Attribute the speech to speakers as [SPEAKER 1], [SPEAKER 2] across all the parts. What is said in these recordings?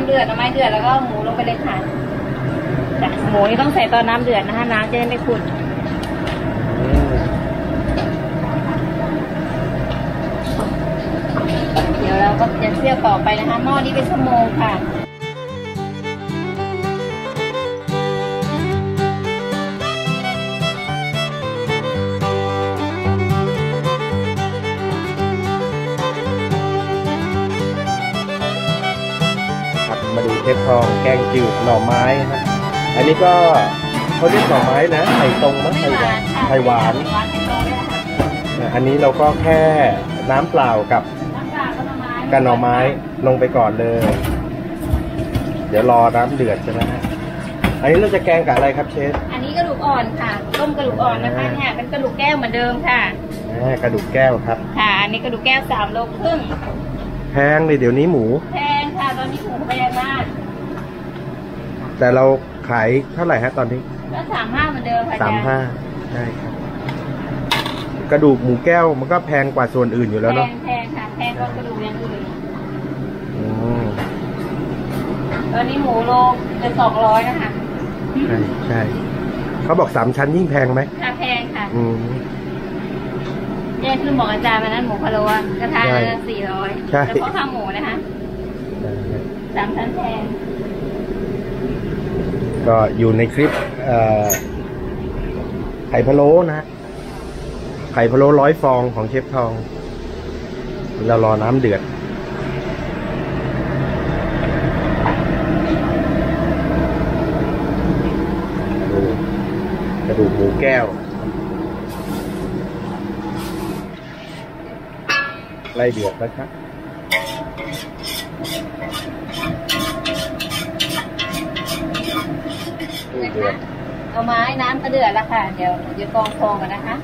[SPEAKER 1] เดือดน้ำไม้เดือดแล้วก็หมูลงไปเลยค่ะหมูนี่ต้องใส่ตอนน้ำเดือดนะคะน้ำจะได้ไม่ขุ่นเดี๋ยวเราก็จะเคี่ยวต่อไปนะคะหม้อนี้เป็นชั่วโมงค่ะ
[SPEAKER 2] มาดูเทปทองแกงจืดหน่อไม้ฮะอันนี้ก็เขาเรียกหน่อไม้นะไข่ตรงนะไข่หวานอันนี้เราก็แค่น้ำเปล่ากับหน่อไม้ลงไปก่อนเลยเดี๋ยวรอน้ำเดือดใช่ไหมฮะอันนี้เราจะแกงกับอะไรครับเชฟ
[SPEAKER 1] อันนี้กระดูกอ่อนค่ะต้มกระดูกอ่อนนะคะเนี่ยเป็นกระดูกแก้วเหมือนเดิมค่ะ
[SPEAKER 2] กระดูกแก้วครับ
[SPEAKER 1] ค่ะอันนี้กระดูกแก้ว3 โลครึ่ง
[SPEAKER 2] แพงเลยเดี๋ยวนี้หมู
[SPEAKER 1] แพงค่ะตอนนี้หมูแพงมาก
[SPEAKER 2] แต่เราขายเท่าไหร่ฮะตอนนี้
[SPEAKER 1] ก็35เหมือนเดิมค่ะ
[SPEAKER 2] 35ได้ครับกระดูกหมูแก้วมันก็แพงกว่าส่วนอื่นอยู่แล้วเนาะ
[SPEAKER 1] แพงค่ะแพงกว่ากระดูกอย่างอื่นตอนนี้หมูโลจะ200นะคะ
[SPEAKER 2] ใช่เขาบอก3 ชั้นยิ่งแพงไหม
[SPEAKER 1] ค่ะแพงค่ะแยกคือบอกอาจารย์มานั้นหมูพะโล้กระทะละ400
[SPEAKER 2] ใช่
[SPEAKER 1] เฉพาะข้าวหมูนะคะ3 ชั้นแพง
[SPEAKER 2] ก็อยู่ในคลิปไข่พะโล้นะไข่พะโล้100 ฟองของเชฟทองเรารอน้ำเดือดกระดูกหมูแก้วไล่เดือดนะครับ
[SPEAKER 1] เอาไม้น้ำกระเดือดแล้วค่ะเดี๋ยวจะกรองฟองกันนะคะ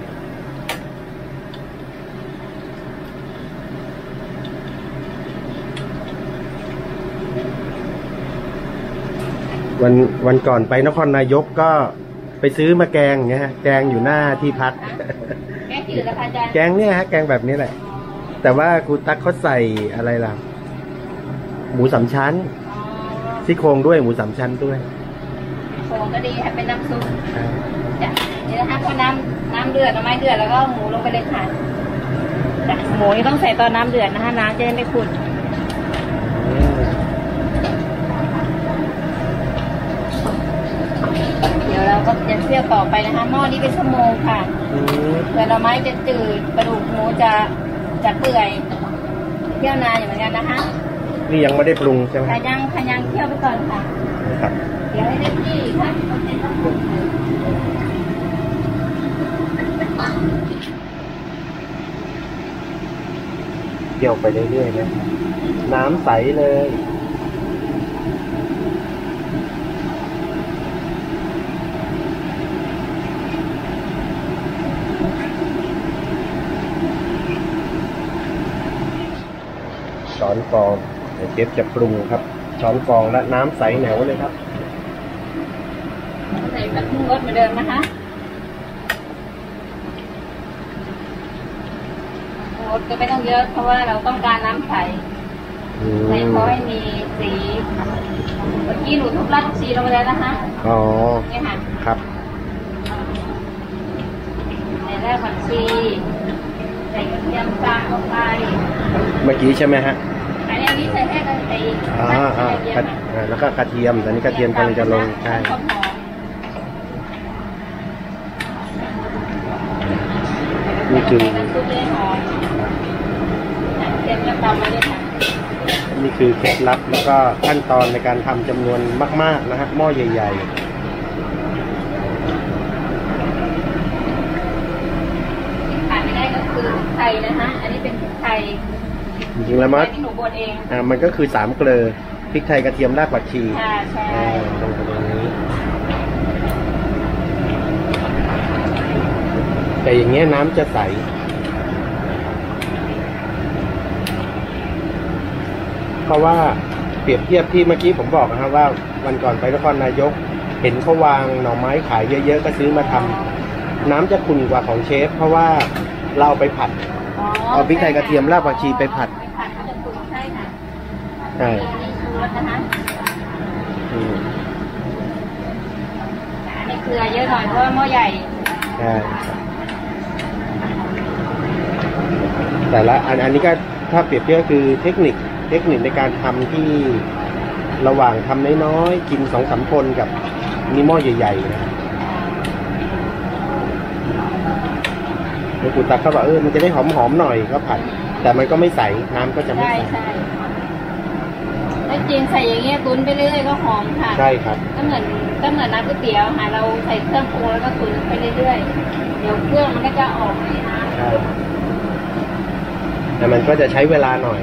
[SPEAKER 2] วันก่อนไปนครนายกก็ไปซื้อมาแกงเงี้ยแกงอยู่หน้าที่พัก
[SPEAKER 1] แกงจืดแล้วค่ะอาจารย์
[SPEAKER 2] แกงเนี่ยฮะแกงแบบนี้แหละแต่ว่าครูตั๊กเขาใส่อะไรล่ะหมู3 ชั้นซี่โครงด้วยหมู3 ชั้นด้วย
[SPEAKER 1] โครงก็ดีให้เป็นน้ำซุปจ้ะนี่นะคะพอน้ำเดือดน้ำไม้เดือดแล้วก็หมูลงไปเลยค่ะจ้ะหมูนี่ต้องใส่ตอนน้ำเดือดนะคะน้ำจะได้ไม่ขุ่นเดี๋ยวเราก็จะเคี่ยวต่อไปนะคะหม้อนี้เป็นชั่วโมงค่ะเผื่อหน่อไม้จะจืดกระดูกหมูจะเปื่อยเคี่ยวนานอยู่เหมือนกันนะคะ
[SPEAKER 2] นี่ยังไม่ได้ปรุงใช่ไหม
[SPEAKER 1] ยังเคี่ยวไปก่อนค่ะ
[SPEAKER 2] ครับ
[SPEAKER 1] เดี๋ยวให้ได้ที่ค่ะ
[SPEAKER 2] เคี่ยวไปเรื่อยๆนะน้ำใสเลยช้อนฟองเชฟจะปรุงครับช้อนฟองและน้ำใสแหนวเลยครับ
[SPEAKER 1] ใส่แบบปรุงรสเหมือนเดิมนะคะรสก็ไม่ต้องเยอะเพราะว่าเราต้องการน้ำใสใส่พอให้มีสีเมื่อกี้หนูทุบรากชีลงไปแล้วนะคะนี่ค่ะ
[SPEAKER 2] ครับ
[SPEAKER 1] ใส่รากผักชีใส่กระเทียมจางลงไป
[SPEAKER 2] เมื่อกี้ใช่ไหมฮะ
[SPEAKER 1] อันนี้ใส่แค่กระเทียม
[SPEAKER 2] แล้วก็กระเทียมตอนนี้กระเทียมกำลังจะลงใช่นี่คือนี่คือเคล็ดลับแล้วก็ขั้นตอนในการทำจำนวนมากๆนะฮะหม้อใหญ่ๆขาดไม่ได้ก็คือไทยนะคะอันนี้เป็นไทยจริงๆแล้วมันก็คือ3 เกลือพริกไทยกระเทียมรากผักชี
[SPEAKER 1] ใช่
[SPEAKER 2] ตรงนี้แต่อย่างเงี้ยน้ำจะใสเพราะว่าเปรียบเทียบที่เมื่อกี้ผมบอกนะครับว่าวันก่อนไปนครนายกเห็นเขาวางหน่อไม้ขายเยอะๆก็ซื้อมาทำน้ำจะขุ่นกว่าของเชฟเพราะว่าเราไปผัดเอาพริกไทยกระเทียมรากผักชีไปผัด
[SPEAKER 1] ใช่ค่ะ
[SPEAKER 2] ใช่
[SPEAKER 1] อันนี้เกลือเยอะหน่อยเพราะว่าหม้อใหญ่
[SPEAKER 2] ใช่แต่ละอันนี้ก็ถ้าเปรียบเทียบคือเทคนิคในการทำที่ระหว่างทำน้อยๆกิน2-3 คนกับนี่หม้อใหญ่ๆนะแล้วกูตักเขาบอกมันจะได้หอมๆหน่อยก็ผัดแต่มันก็ไม่ใสน้ำก็จะไม่ใส
[SPEAKER 1] ใช่แล้วจริงใส่อย่างเงี้ยตุ๋นไปเรื่อยๆก็หอมค่ะ
[SPEAKER 2] ใช่ครับ
[SPEAKER 1] ก็เหมือนน้ำก๋วยเตี๋ยวค่ะเราใส่เครื่องปรุงแล้วก็ตุ๋นไปเรื่อยๆเดี๋ยวเครื่องมันก็จะออกเลยนะ
[SPEAKER 2] ใช่แต่มันก็จะใช้เวลาหน่อย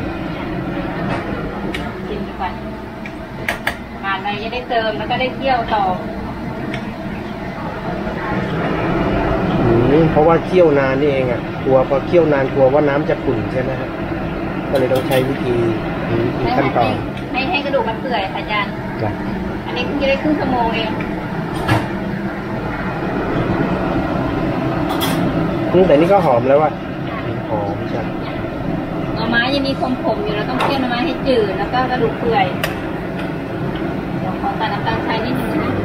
[SPEAKER 1] กินไปก่อนผ่านไปจะได้เติมแล้วก็ได้เคี่ยวต่อ
[SPEAKER 2] เพราะว่าเคี่ยวนานนี่เองกลัวพอเคี่ยวนานกลัวว่าน้ำจะขุ่นใช่ไหมครับก็เลยต้องใช้วิธีขั้นตอน
[SPEAKER 1] ให้กระดูกมันเปื่อยค่ะอาจารย์อันนี้คุณจะได้ครึ่งชั่วโมงเอง
[SPEAKER 2] แต่นี่ก็หอมแล้วว่ะหอมใช่
[SPEAKER 1] หน่อไม้ยังมีคมผมอยู่เราต้องเคี่ยวหน่อไม้ให้จืดแล้วก็กระดูกเปื่อยเดี๋ยวขอใส่น้ำตาลทรายนิดนึงนะ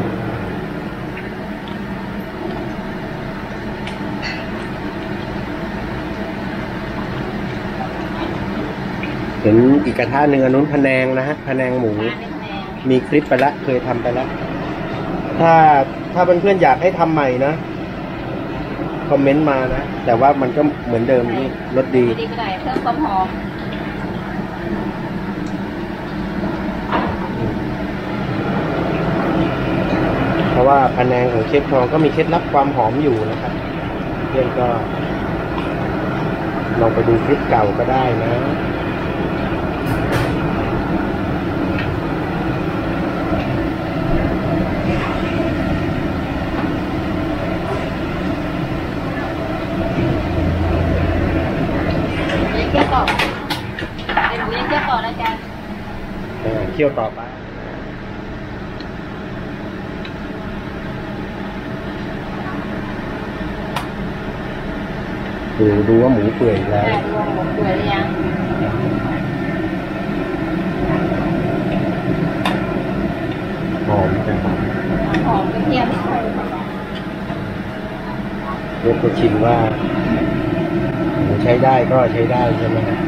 [SPEAKER 2] เห็นอีกกระทะหนึ่งอันนู้นพะแนงนะฮะพะแนงหมูมีคลิปไปแล้วเคยทำไปแล้วถ้าเพื่อนๆอยากให้ทำใหม่นะคอมเมนต์มานะแต่ว่ามันก็เหมือนเดิมนี่รสดี
[SPEAKER 1] ก็ได้เพิ่มความหอม
[SPEAKER 2] เพราะว่าพะแนงของเชฟทองก็มีเคล็ดลับความหอมอยู่นะครับเพื่อนก็ลองไปดูคลิปเก่าก็ได้นะเคี่ยวต่อไปดูว่าหมูเปื่อยแล้ว
[SPEAKER 1] ดูว่าหมูเปื่อยหรือยัง
[SPEAKER 2] หอมจัง
[SPEAKER 1] หอมกระเทียม
[SPEAKER 2] เดี๋ยวจะชิมว่าใช้ได้ก็ใช้ได้ใช่ไหมครับ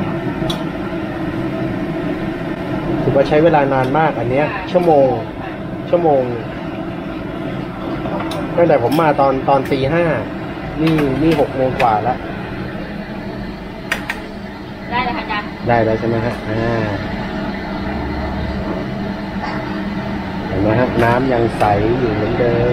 [SPEAKER 2] ถือว่าใช้เวลานานมากอันเนี้ยชั่วโมงตั้งแต่ผมมาตอนตี 5นี่6 โมงกว่าแล้ว
[SPEAKER 1] ได้เลยค่ะอาจารย์
[SPEAKER 2] ได้แล้วใช่ไหมฮะเห็นไหมฮะน้ำยังใสอยู่เหมือนเดิม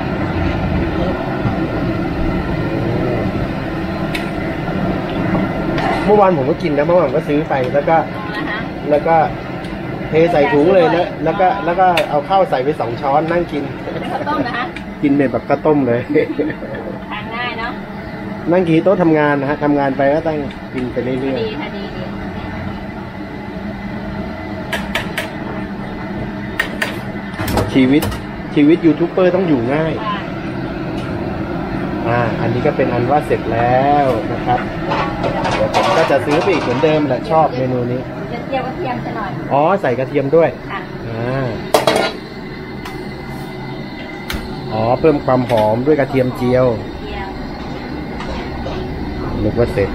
[SPEAKER 2] เมื่อวานผมก็กินนะเมื่อวานก็ซื้อไปแล้วก็เทใส่ถุงเลยนะแล้วก็เอาข้าวใส่ไป2 ช้อนนั่งกิน
[SPEAKER 1] ข้าวต้มนะคะ
[SPEAKER 2] กินแบบข้าวต้มเลย
[SPEAKER 1] ทานง่ายเนาะ
[SPEAKER 2] นั่งกี่โต๊ะทำงานนะฮะทำงานไปก็ต้องกินไปเรื่อยๆ
[SPEAKER 1] ดี
[SPEAKER 2] ชีวิตยูทูบเบอร์ต้องอยู่ง่ายอันนี้ก็เป็นอันว่าเสร็จแล้วนะครับเดี๋ยวผมก็จะซื้อไปอีกเหมือนเดิมแหละชอบเมนูนี้
[SPEAKER 1] จะเจียวกระเทียมซะหน่อย
[SPEAKER 2] ใส่กระเทียมด้วยเพิ่มความหอมด้วยกระเทียมเจียวนึกว่าเสร็จ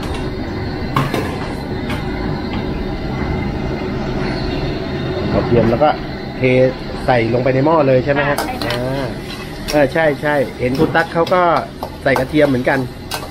[SPEAKER 2] กระเทียมแล้วก็เทใส่ลงไปในหม้อเลยใช่ไหมฮะใช่เห็นคุณตั๊กเขาก็ใส่กระเทียมเหมือนกัน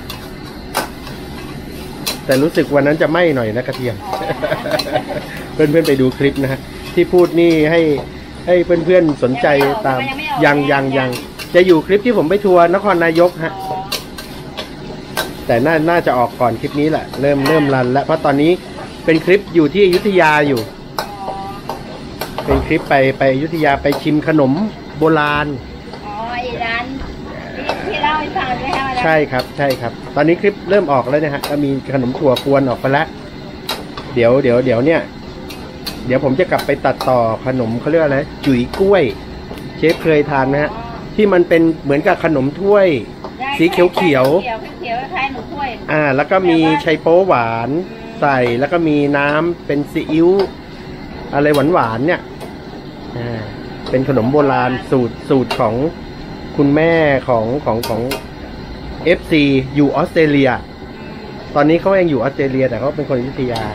[SPEAKER 2] แต่รู้สึกวันนั้นจะไหม้หน่อยนะกระเทียมเพื่อนๆไปดูคลิปนะฮะที่พูดนี่ให้เพื่อนๆสนใจตามยังจะอยู่คลิปที่ผมไปทัวร์นครนายกฮะแต่น่าจะออกก่อนคลิปนี้แหละเริ่มรันแล้วเพราะตอนนี้เป็นคลิปอยู่ที่อยุธยาอยู่เป็นคลิปไปอยุธยาไปชิมขนมโบราณ
[SPEAKER 1] ร้านที่เล่าให้ฟังใช่ไหมคะ
[SPEAKER 2] ใช่ครับตอนนี้คลิปเริ่มออกแล้วนะฮะก็มีขนมถั่วกวนออกไปแล้วเดี๋ยวเนี่ยเดี๋ยวผมจะกลับไปตัดต่อขนมเขาเรียกอะไรจุ๋ยกล้วยเชฟเคยทานนะฮะที่มันเป็นเหมือนกับขนมถ้วยสีเขียวคล้
[SPEAKER 1] ายหนูถ้วย
[SPEAKER 2] แล้วก็มีไชโป๊หวานใส่แล้วก็มีน้ำเป็นซีอิ๊วอะไรหวานเนี่ยเป็นขนมโบราณสูตรของคุณแม่ของFC อยู่ออสเตรเลียตอนนี้เขายังอยู่ออสเตรเลียแต่เขาเป็นคนอยุธยา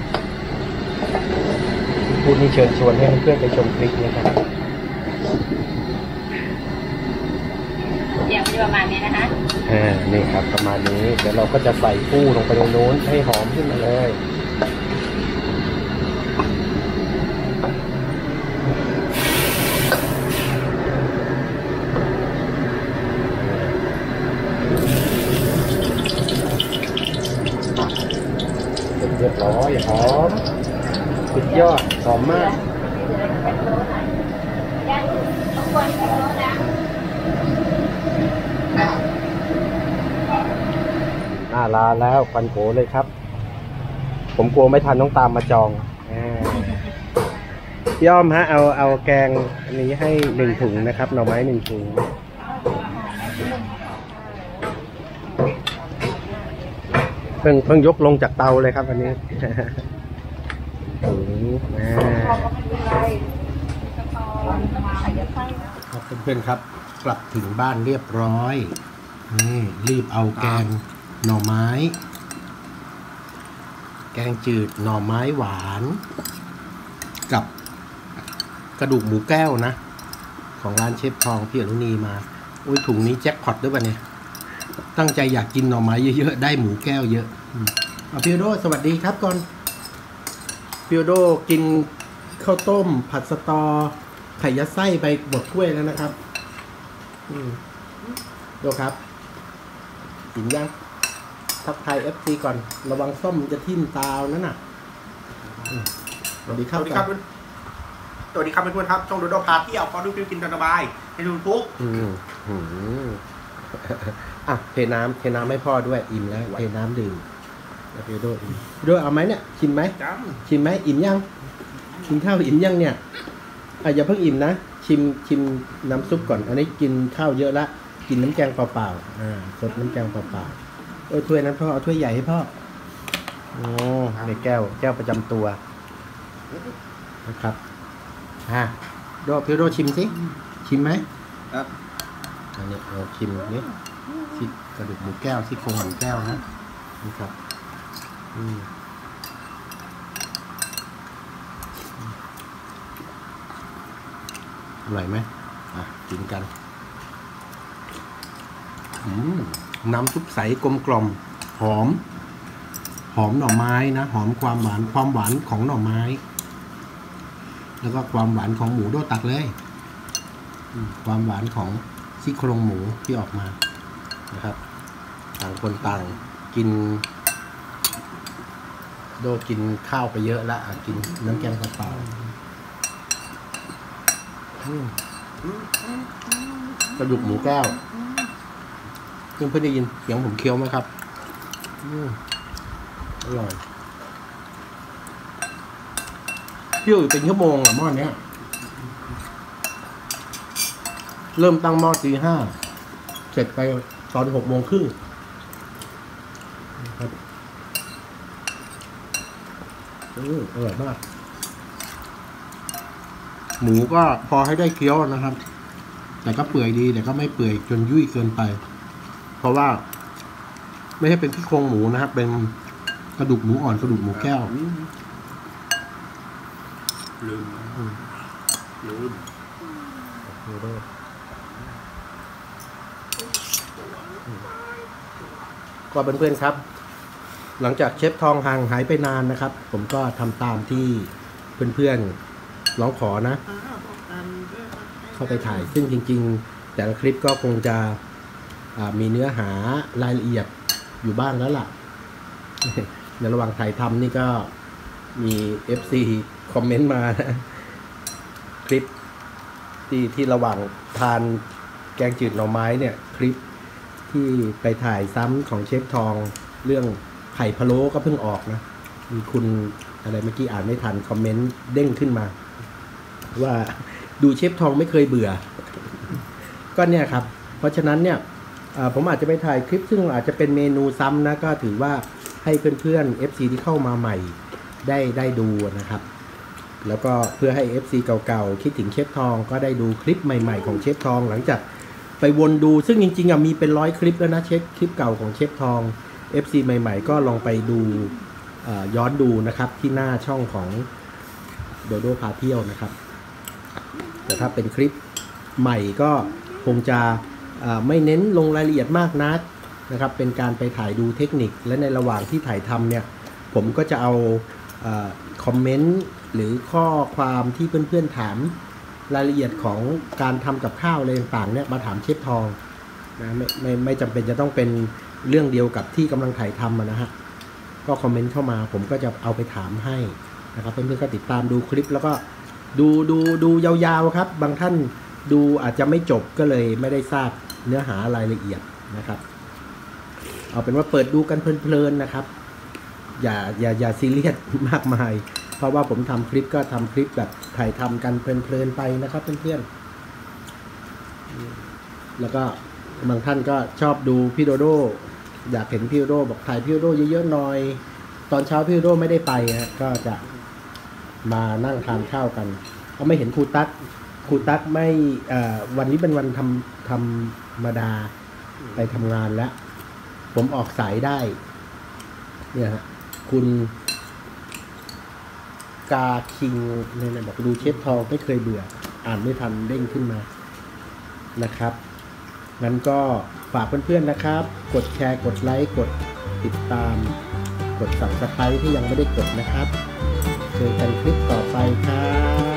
[SPEAKER 2] พูดนี่เชิญชวนให้เพื่อนไปชมคลิปนะครับ
[SPEAKER 1] อย่างประมาณนี้นะคะ
[SPEAKER 2] นี่ครับประมาณนี้เดี๋ยวเราก็จะใส่ปูลงไปตรงโน้นให้หอมขึ้นมาเลยเรียบร้อยหอมสุดยอดหอมมากลาแล้วควันโขเลยครับผมกลัวไม่ทันต้องตามมาจองพี่อ้อมฮะเอาแกงอันนี้ให้1 ถุงนะครับหน่อไม้1 ถุงเพิ่งยกลงจากเตาเลยครับอันนี้ถุงครับเพื่อนๆครับกลับถึงบ้านเรียบร้อยนี่รีบเอาแกงหน่อไม้แกงจืดหน่อไม้หวานกับกระดูกหมูแก้วนะของร้านเชฟทองพี่อนุนีมาอุ้ยถุงนี้แจ็คพอตด้วยป่ะเนี่ยตั้งใจอยากกินหน่อไม้เยอะๆได้หมูแก้วเยอะพี่โดสวัสดีครับก่อนพี่โดกินข้าวต้มผัดสตอไข่ยัดไส้ไปบดถ้วยแล้วนะครับดูครับกินยังทักทาย FC ก่อนระวังส้มจะทิ่มตานั่นน่ะสวัสดีครับ
[SPEAKER 3] สวัสดีครับเพื่อนๆครับช่องดูโดพาเที่ยวพอดูฟิวกินสบายให้ดูทุก
[SPEAKER 2] เทน้ำให้พ่อด้วยอิ่มแล้วเทน้ำดื่มพี่โดเอาไหมเนี่ยชิมไหมอิ่มยังกินข้าวอิ่มยังเนี่ยอย่าเพิ่งอิ่มนะชิมน้ำซุปก่อนอันนี้กินข้าวเยอะละกินน้ำแกงเปล่าๆสดน้ำแกงเปล่าๆถ้วยนั้นพ่อเอาถ้วยใหญ่ให้พ่อในแก้วประจำตัวนะครับพี่โดชิมสิชิมไหม
[SPEAKER 3] ครับ
[SPEAKER 2] อันนี้เราชิมนี่ที่กระดูกหมูแก้วที่โครงหมูแก้วนะนี่ครับอร่อยไหมกินกันน้ำซุปใสกลมกล่อมหอมหน่อไม้นะหอมความหวานของหน่อไม้แล้วก็ความหวานของหมูโดตักเลยความหวานของซี่โครงหมูที่ออกมานะครับต่างคนต่างกินโดกินข้าวไปเยอะแล้วกินน้ำแกงเปล่ากระดูกหมูแก้วเพื่อนได้ยินเสียงผมเคี้ยวไหมครับอร่อยเคี่ยวอยู่เป็นชั่วโมงหม้อนี้เริ่มตั้งหม้อตี 5เสร็จไปตอน6 โมงครึ่งครับอร่อยมากหมูก็พอให้ได้เคี้ยวนะครับแต่ก็เปื่อยดีแต่ก็ไม่เปื่อยจนยุ่ยเกินไปเพราะว่าไม่ใช่เป็นซี่โครงหมูนะครับเป็นกระดูกหมูอ่อนกระดูกหมูแก้ว
[SPEAKER 3] ลืม
[SPEAKER 2] ก็เพื่อนๆครับหลังจากเชฟทองห่างหายไปนานนะครับผมก็ทำตามที่เพื่อนๆร้องขอนะเข้าไปถ่ายซึ่งจริงๆแต่ละคลิปก็คงจะมีเนื้อหารายละเอียดอยู่บ้างแล้วล่ะในระหว่างถ่ายทำนี่ก็มี FC คอมเมนต์มานะคลิปที่ระหว่างทานแกงจืดหน่อไม้เนี่ยคลิปที่ไปถ่ายซ้ำของเชฟทองเรื่องไข่พะโล้ก็เพิ่งออกนะมีคุณอะไรเมื่อกี้อ่านไม่ทันคอมเมนต์เด้งขึ้นมาว่าดูเชฟทองไม่เคยเบื่อก็เนี่ยครับเพราะฉะนั้นเนี่ยผมอาจจะไปถ่ายคลิปซึ่งอาจจะเป็นเมนูซ้ำนะก็ถือว่าให้เพื่อนๆ FC ที่เข้ามาใหม่ได้ดูนะครับแล้วก็เพื่อให้ FC เก่าๆคิดถึงเชฟทองก็ได้ดูคลิปใหม่ๆของเชฟทองหลังจากไปวนดูซึ่งจริงๆมีเป็น100 คลิปแล้วนะคลิปเก่าของเชฟทอง FC ใหม่ๆก็ลองไปดูย้อนดูนะครับที่หน้าช่องของโดโดพาเที่ยวนะครับแต่ถ้าเป็นคลิปใหม่ก็คงจะไม่เน้นลงรายละเอียดมากนักนะครับเป็นการไปถ่ายดูเทคนิคและในระหว่างที่ถ่ายทำเนี่ยผมก็จะเอาคอมเมนต์หรือข้อความที่เพื่อนๆถามรายละเอียดของการทำกับข้าวอะไรต่างๆเนี่ยมาถามเชฟทองนะไม่จำเป็นจะต้องเป็นเรื่องเดียวกับที่กำลังถ่ายทำนะฮะก็คอมเมนต์เข้ามาผมก็จะเอาไปถามให้นะครับเพื่อนๆก็ติดตามดูคลิปแล้วก็ดูยาวๆครับบางท่านดูอาจจะไม่จบก็เลยไม่ได้ทราบเนื้อหารายละเอียดนะครับเอาเป็นว่าเปิดดูกันเพลินๆนะครับอย่าซีเรียสมากมายเพราะว่าผมทำคลิปก็ทำคลิปแบบถ่ายทำกันเพลินๆไปนะครับเพื่อนๆแล้วก็บางท่านก็ชอบดูพี่โดโดอยากเห็นพี่โดโดบอกถ่ายพี่โดโดเยอะๆหน่อยตอนเช้าพี่โดโดไม่ได้ไปก็จะมานั่งทานข้าวกันก็ไม่เห็นครูตั๊กไม่วันนี้เป็นวันธรรมดาไปทำงานแล้วผมออกสายได้เนี่ยฮะคุณกาคิงเนี่ยบอกดูเชฟทองไม่เคยเบื่ออ่านไม่ทันเด้งขึ้นมานะครับงั้นก็ฝากเพื่อนๆนะครับกดแชร์กดไลค์กดติดตามกด Subscribe ที่ยังไม่ได้กดนะครับเจอกันคลิปต่อไปครับ